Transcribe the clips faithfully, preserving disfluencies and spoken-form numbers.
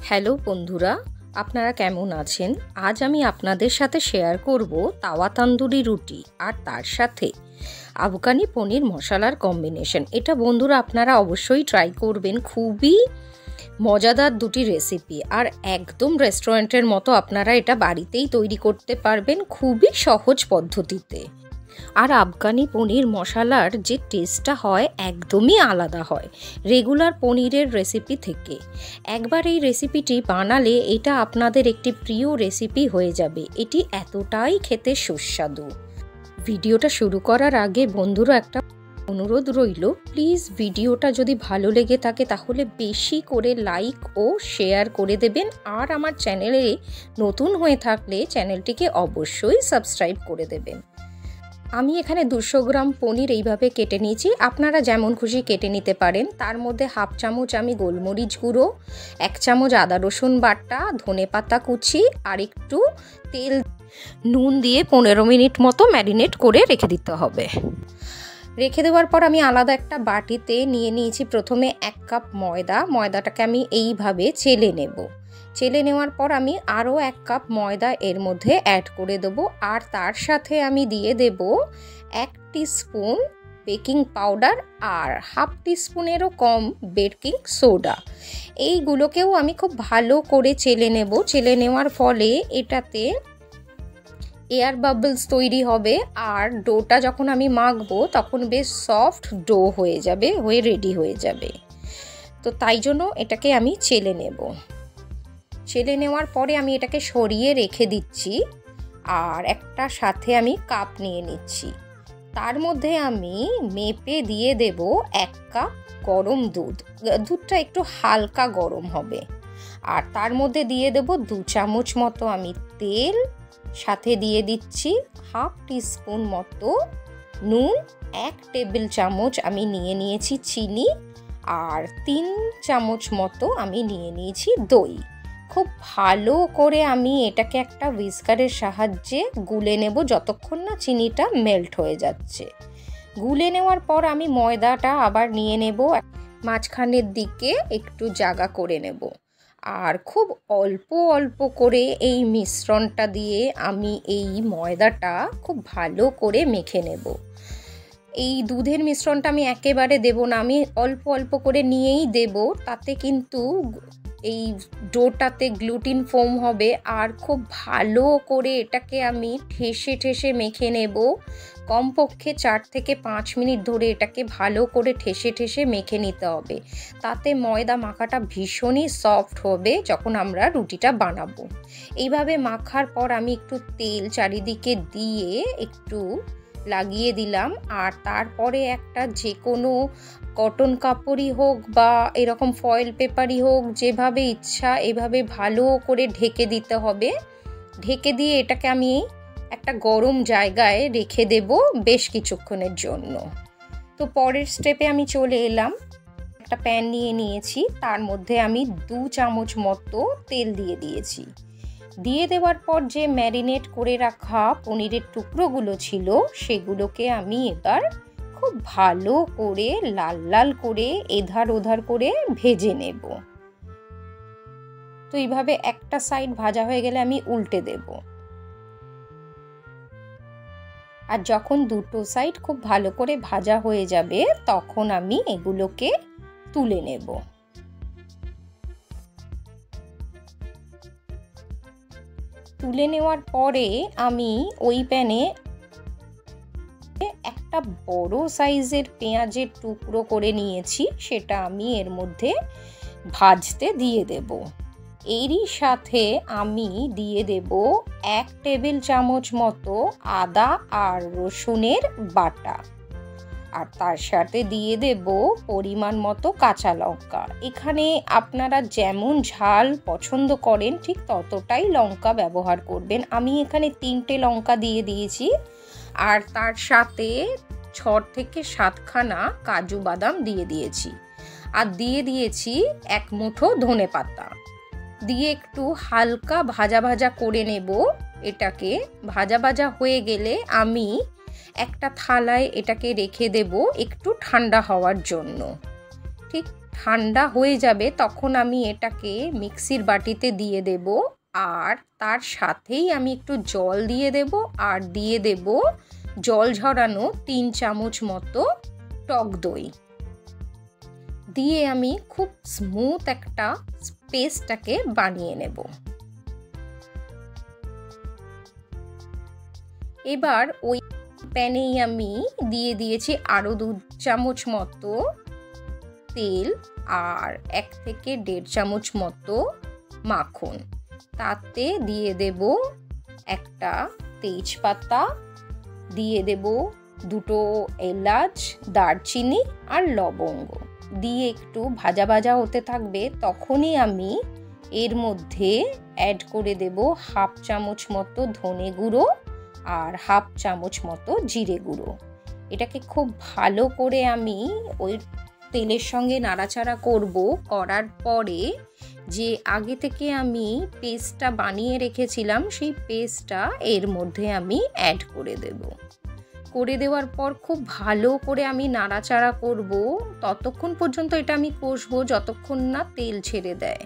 Hello বন্ধুরা, আপনারা কেমন আছেন? আজ আমি আপনাদের সাথে শেয়ার করব তাওয়া তন্দুরি রুটি আর তার সাথে আফগানি পনির মশলার কম্বিনেশন। এটা বন্ধুরা আপনারা অবশ্যই ট্রাই করবেন। খুবই মজাদার দুটি রেসিপি, আর একদম রেস্টুরেন্টের মতো আপনারা এটা বাড়িতেই তৈরি করতে পারবেন খুবই সহজ পদ্ধতিতে। আর আফগানি পনির মশলার যে টেস্টটা হয় একদমই আলাদা হয় রেগুলার পনিরের রেসিপি থেকে। একবার এই রেসিপিটি বানালে এটা আপনাদের একটি প্রিয় রেসিপি হয়ে যাবে। এটি এতটাই খেতে সুস্বাদু। ভিডিওটা শুরু করার আগে বন্ধুরা একটা অনুরোধ রইল, প্লিজ ভিডিওটা যদি ভালো লেগে থাকে তাহলে বেশি করে লাইক ও শেয়ার করে দেবেন। আর আমার চ্যানেলে নতুন হয়ে থাকলে চ্যানেলটিকে অবশ্যই সাবস্ক্রাইব করে দেবেন। আমি এখানে দুশো গ্রাম পনির এইভাবে কেটে নিয়েছি, আপনারা যেমন খুশি কেটে নিতে পারেন। তার মধ্যে হাফ চামচ আমি গোলমরিচ গুঁড়ো, এক চামচ আদা রসুন বাটা, ধনে পাতা কুচি আর একটু তেল, নুন দিয়ে পনেরো মিনিট মতো ম্যারিনেট করে রেখে দিতে হবে। রেখে দেওয়ার পর আমি আলাদা একটা বাটিতে নিয়ে নিয়েছি প্রথমে এক কাপ ময়দা। ময়দাটাকে আমি এইভাবে চেলে নেব। চেলে নেওয়ার পর আমি আরও এক কাপ ময়দা এর মধ্যে অ্যাড করে দেবো, আর তার সাথে আমি দিয়ে দেব এক টিস্পুন বেকিং পাউডার আর হাফ টিস্পুনেরও কম বেকিং সোডা। এইগুলোকেও আমি খুব ভালো করে চেলে নেব। চেলে নেওয়ার ফলে এটাতে এয়ার বাবলস তৈরি হবে, আর ডোটা যখন আমি মাখবো তখন বেশ সফট ডো হয়ে যাবে, হয়ে রেডি হয়ে যাবে। তো তাই জন্য এটাকে আমি চেলে নেব। চেলে নেওয়ার পরে আমি এটাকে সরিয়ে রেখে দিচ্ছি, আর একটা সাথে আমি কাপ নিয়ে নিচ্ছি। তার মধ্যে আমি মেপে দিয়ে দেব এক কাপ গরম দুধ। দুধটা একটু হালকা গরম হবে। আর তার মধ্যে দিয়ে দেব দু চামচ মতো আমি তেল, সাথে দিয়ে দিচ্ছি হাফ টিস্পুন মতো নুন, এক টেবিল চামচ আমি নিয়ে নিয়েছি চিনি, আর তিন চামচ মতো আমি নিয়ে নিয়েছি দই। খুব ভালো করে আমি এটাকে একটা হুইস্কারের সাহায্যে গুলে নেব যতক্ষণ না চিনিটা মেল্ট হয়ে যাচ্ছে। গুলে নেওয়ার পর আমি ময়দাটা আবার নিয়ে নেব, মাঝখানের দিকে একটু জায়গা করে নেব, আর খুব অল্প অল্প করে এই মিশ্রণটা দিয়ে আমি এই ময়দাটা খুব ভালো করে মেখে নেব। এই দুধের মিশ্রণটা আমি একেবারে দেব না, আমি অল্প অল্প করে নিয়েই দেব। তাতে কিন্তু এই ডোটাতে গ্লুটিন ফোম হবে, আর খুব ভালো করে এটাকে আমি ঠেসে ঠেসে মেখে নেব। কমপক্ষে চার থেকে পাঁচ মিনিট ধরে এটাকে ভালো করে ঠেসে ঠেসে মেখে নিতে হবে। তাতে ময়দা মাখাটা ভীষণই সফট হবে যখন আমরা রুটিটা বানাবো। এইভাবে মাখার পর আমি একটু তেল চারিদিকে দিয়ে একটু লাগিয়ে দিলাম, আর তারপরে একটা যে কোনো কটন কাপড়ই হোক বা এরকম ফয়েল পেপারই হোক, যেভাবে ইচ্ছা এভাবে ভালো করে ঢেকে দিতে হবে। ঢেকে দিয়ে এটাকে আমি একটা গরম জায়গায় রেখে দেব বেশ কিছুক্ষণের জন্য। তো পরের স্টেপে আমি চলে এলাম। একটা প্যান নিয়ে নিয়েছি, তার মধ্যে আমি দু চামচ মতো তেল দিয়ে দিয়েছি। দিয়ে দেওয়ার পর যে ম্যারিনেট করে রাখা পনিরের টুকরোগুলো ছিল সেগুলোকে আমি এবার খুব ভালো করে লাল লাল করে এধার ওধার করে ভেজে নেব। তো এইভাবে একটা সাইড ভাজা হয়ে গেলে আমি উল্টে দেব, আর যখন দুটো সাইড খুব ভালো করে ভাজা হয়ে যাবে তখন আমি এগুলোকে তুলে নেব। তুলে নেওয়ার পরে আমি ওই প্যানে একটা বড় সাইজের পেঁয়াজের টুকরো করে নিয়েছি, সেটা আমি এর মধ্যে ভাজতে দিয়ে দেব। এরই সাথে আমি দিয়ে দেব এক টেবিল চামচ মতো আদা আর রসুনের বাটা, আর তার সাথে দিয়ে দেব পরিমাণ মতো কাঁচা লঙ্কা। এখানে আপনারা যেমন ঝাল পছন্দ করেন ঠিক ততটাই লঙ্কা ব্যবহার করবেন। আমি এখানে তিনটে লঙ্কা দিয়ে দিয়েছি, আর তার সাথে ছ থেকে সাতখানা কাজু বাদাম দিয়ে দিয়েছি, আর দিয়ে দিয়েছি এক মুঠো ধনে পাতা। দিয়ে একটু হালকা ভাজা ভাজা করে নেব। এটাকে ভাজা ভাজা হয়ে গেলে আমি একটা থালায় এটাকে রেখে দেব একটু ঠান্ডা হওয়ার জন্য। ঠিক ঠান্ডা হয়ে যাবে তখন আমি এটাকে মিক্সির বাটিতে দিয়ে দেব, আর তার সাথেই আমি একটু জল দিয়ে দেব, আর দিয়ে দেব জল ঝরানো তিন চামচ মতো টক দই দিয়ে আমি খুব স্মুথ একটা পেস্টটাকে বানিয়ে নেব। এবার ওই প্যানেই আমি দিয়ে দিয়েছি আরও দু চামচ মতো তেল আর এক থেকে দেড় চামচ মতো মাখন। তাতে দিয়ে দেব একটা তেজপাতা, দিয়ে দেব দুটো এলাচ, দারচিনি আর লবঙ্গ দিয়ে একটু ভাজা ভাজা হতে থাকবে। তখনই আমি এর মধ্যে অ্যাড করে দেব হাফ চামচ মতো ধনে গুঁড়ো আর হাফ চামচ মতো জিরে গুঁড়ো। এটাকে খুব ভালো করে আমি ওই তেলের সঙ্গে নাড়াচাড়া করব। করার পরে যে আগে থেকে আমি পেস্টটা বানিয়ে রেখেছিলাম সেই পেস্টটা এর মধ্যে আমি অ্যাড করে দেব। করে দেওয়ার পর খুব ভালো করে আমি নাড়াচাড়া করব, ততক্ষণ পর্যন্ত এটা আমি কষবো যতক্ষণ না তেল ছেড়ে দেয়।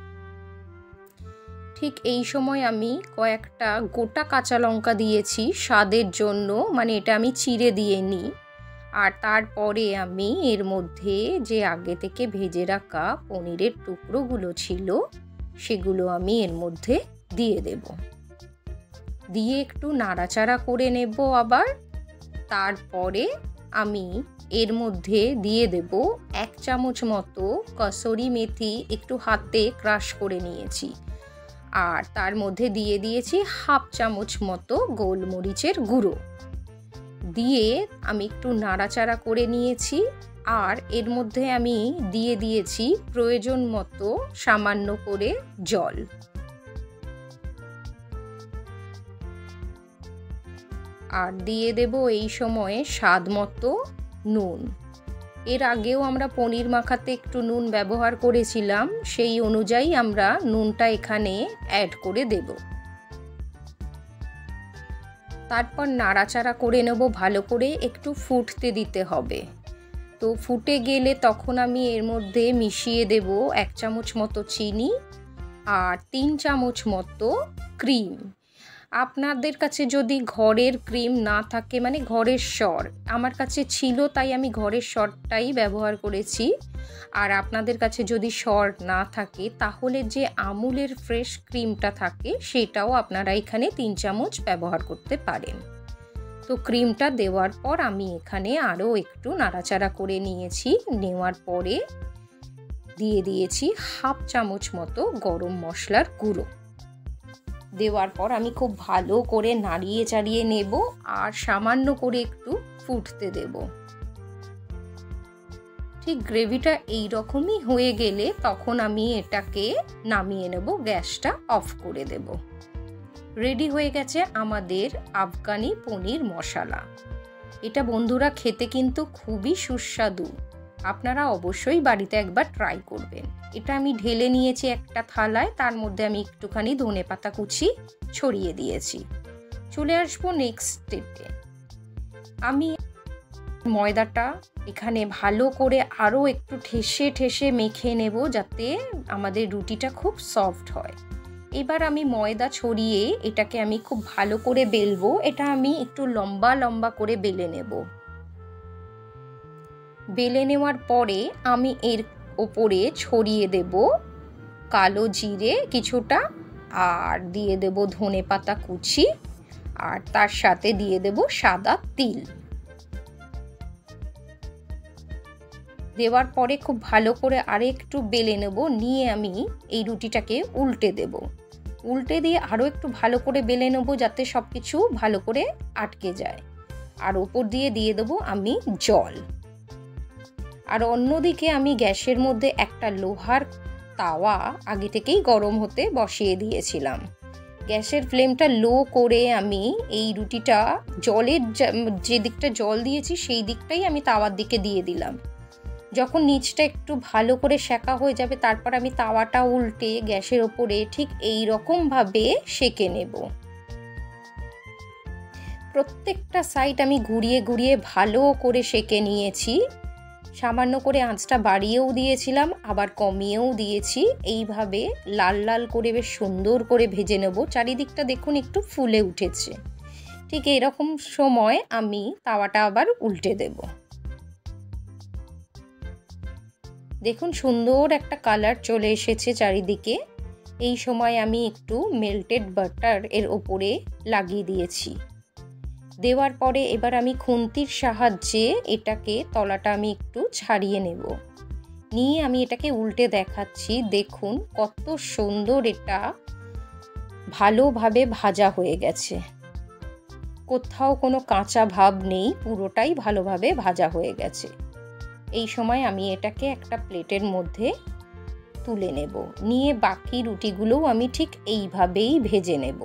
ঠিক এই সময় আমি কয়েকটা গোটা কাঁচা লঙ্কা দিয়েছি স্বাদের জন্য, মানে এটা আমি চিড়ে দিয়ে নিই। আর তারপরে আমি এর মধ্যে যে আগে থেকে ভেজে রাখা পনিরের টুকরোগুলো ছিল সেগুলো আমি এর মধ্যে দিয়ে দেব, দিয়ে একটু নাড়াচাড়া করে নেব। আবার তারপরে আমি এর মধ্যে দিয়ে দেব এক চামচ মতো কসুরি মেথি, একটু হাতে ক্রাশ করে নিয়েছি। আর তার মধ্যে দিয়ে দিয়েছি হাফ চামচ মতো গোলমরিচের গুঁড়ো দিয়ে আমি একটু নাড়াচাড়া করে নিয়েছি। আর এর মধ্যে আমি দিয়ে দিয়েছি প্রয়োজন মতো সামান্য করে জল। আর দিয়ে দেব এই সময়ে স্বাদ মতো নুন। এর আগেও আমরা পনির মাখাতে একটু নুন ব্যবহার করেছিলাম, সেই অনুযায়ী আমরা নুনটা এখানে অ্যাড করে দেব। তারপর নাড়াচাড়া করে নেব ভালো করে, একটু ফুটতে দিতে হবে। তো ফুটে গেলে তখন আমি এর মধ্যে মিশিয়ে দেব এক চামচ মতো চিনি আর তিন চামচ মতো ক্রিম। আপনাদের কাছে যদি ঘরের ক্রিম না থাকে, মানে ঘরের সর, আমার কাছে ছিল তাই আমি ঘরের সরটাই ব্যবহার করেছি। আর আপনাদের কাছে যদি সর না থাকে তাহলে যে আমুলের ফ্রেশ ক্রিমটা থাকে সেটাও আপনারা এখানে তিন চামচ ব্যবহার করতে পারেন। তো ক্রিমটা দেওয়ার পর আমি এখানে আরও একটু নাড়াচাড়া করে নিয়েছি। নেওয়ার পরে দিয়ে দিয়েছি হাফ চামচ মতো গরম মশলার গুঁড়ো। দেওয়ার পর আমি খুব ভালো করে নাড়িয়ে চাড়িয়ে নেব আর সামান্য করে একটু ফুটতে দেব। ঠিক গ্রেভিটা এই রকমই হয়ে গেলে তখন আমি এটাকে নামিয়ে নেব, গ্যাসটা অফ করে দেব। রেডি হয়ে গেছে আমাদের আফগানি পনির মশলা। এটা বন্ধুরা খেতে কিন্তু খুবই সুস্বাদু, আপনারা অবশ্যই বাড়িতে একবার ট্রাই করবেন। এটা আমি ঢেলে নিয়েছি একটা থালায়, তার মধ্যে আমি একটুখানি ধনেপাতা কুচি ছড়িয়ে দিয়েছি। চলে আসবো নেক্সট স্টেপে। আমি ময়দাটা এখানে ভালো করে আরও একটু ঠেসে ঠেসে মেখে নেব যাতে আমাদের রুটিটা খুব সফট হয়। এবার আমি ময়দা ছড়িয়ে এটাকে আমি খুব ভালো করে বেলবো। এটা আমি একটু লম্বা লম্বা করে বেলে নেব। বেলে নেওয়ার পরে আমি এর ওপরে ছড়িয়ে দেব কালো জিরে কিছুটা, আর দিয়ে দেব ধনেপাতা কুচি, আর তার সাথে দিয়ে দেব সাদা তিল। দেওয়ার পরে খুব ভালো করে আরে একটু বেলে নেব, নিয়ে আমি এই রুটিটাকে উল্টে দেব। উল্টে দিয়ে আরও একটু ভালো করে বেলে নেব যাতে সব কিছু ভালো করে আটকে যায়। আর ওপর দিয়ে দিয়ে দেব আমি জল। আর অন্যদিকে আমি গ্যাসের মধ্যে একটা লোহার তাওয়া আগে থেকেই গরম হতে বসিয়ে দিয়েছিলাম। গ্যাসের ফ্লেমটা লো করে আমি এই রুটিটা জলের যে দিকটা জল দিয়েছি সেই দিকটাই আমি তাওয়ার দিকে দিয়ে দিলাম। যখন নিচটা একটু ভালো করে সেঁকা হয়ে যাবে তারপর আমি তাওয়াটা উল্টে গ্যাসের ওপরে ঠিক এই রকমভাবে সেঁকে নেব। প্রত্যেকটা সাইড আমি ঘুরিয়ে ঘুরিয়ে ভালো করে সেঁকে নিয়েছি। সামান্য করে আঁচটা বাড়িয়েও দিয়েছিলাম, আবার কমিয়েও দিয়েছি। এইভাবে লাল লাল করে বেশ সুন্দর করে ভেজে নেব। চারিদিকটা দেখুন একটু ফুলে উঠেছে। ঠিক এরকম সময় আমি তাওয়াটা আবার উল্টে দেব। দেখুন সুন্দর একটা কালার চলে এসেছে চারিদিকে। এই সময় আমি একটু মেল্টেড বাটার এর ওপরে লাগিয়ে দিয়েছি। দেওয়ার পরে এবার আমি খুন্তির সাহায্যে এটাকে তলাটা আমি একটু ছাড়িয়ে নেব। নিয়ে আমি এটাকে উল্টে দেখাচ্ছি। দেখুন কত সুন্দর এটা ভালোভাবে ভাজা হয়ে গেছে, কোথাও কোনো কাঁচা ভাব নেই, পুরোটাই ভালোভাবে ভাজা হয়ে গেছে। এই সময় আমি এটাকে একটা প্লেটের মধ্যে তুলে নেব। নিয়ে বাকি রুটিগুলোও আমি ঠিক এইভাবেই ভেজে নেব।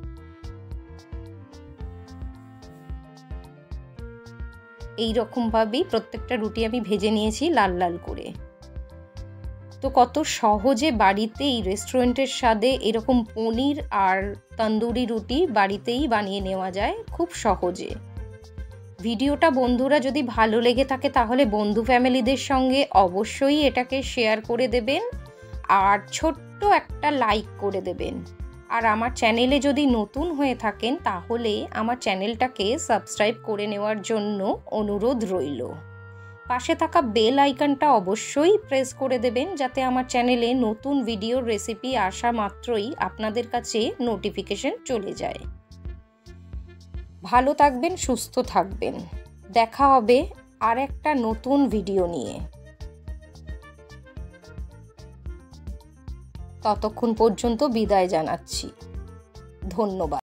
এই রকমভাবেই প্রত্যেকটা রুটি আমি ভেজে নিয়েছি লাল লাল করে। তো কত সহজে বাড়িতেই রেস্টুরেন্টের স্বাদে এরকম পনির আর তন্দুরি রুটি বাড়িতেই বানিয়ে নেওয়া যায় খুব সহজে। ভিডিওটা বন্ধুরা যদি ভালো লেগে থাকে তাহলে বন্ধু ফ্যামিলিদের সঙ্গে অবশ্যই এটাকে শেয়ার করে দেবেন আর ছোট্ট একটা লাইক করে দেবেন। আর আমার চ্যানেলে যদি নতুন হয়ে থাকেন তাহলে আমার চ্যানেলটাকে সাবস্ক্রাইব করে নেওয়ার জন্য অনুরোধ রইল। পাশে থাকা বেল আইকনটা অবশ্যই প্রেস করে দেবেন যাতে আমার চ্যানেলে নতুন ভিডিওর রেসিপি আসা মাত্রই আপনাদের কাছে নোটিফিকেশন চলে যায়। ভালো থাকবেন, সুস্থ থাকবেন। দেখা হবে আর একটা নতুন ভিডিও নিয়ে। ততক্ষণ পর্যন্ত বিদায় জানাচ্ছি। ধন্যবাদ।